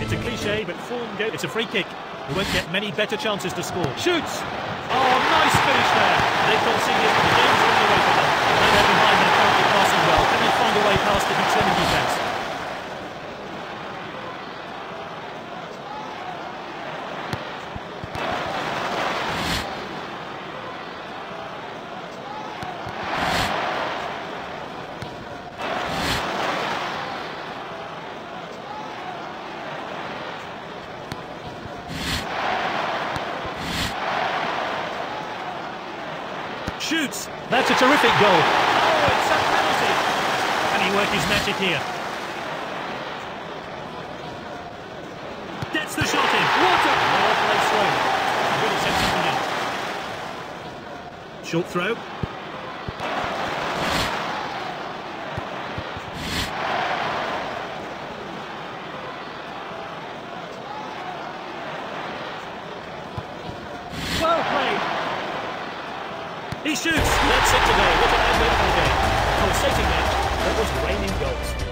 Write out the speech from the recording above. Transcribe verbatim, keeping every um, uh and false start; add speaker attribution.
Speaker 1: It's a cliche, but form go. It's a free kick. He won't get many better chances to score. Shoots! Oh, nice finish there. They've conceded. The game's running away from them. Now they're behind, they're currently passing well. Can they find a way past the determined defence? Shoots! That's a terrific goal. Oh, it's a penalty! Can he work his magic here? Gets the shot in. What a well placed throw. Really set something up. Short throw. Well played. He shoots! That's it today. What an uneventful game. A pulsating match that was raining goals.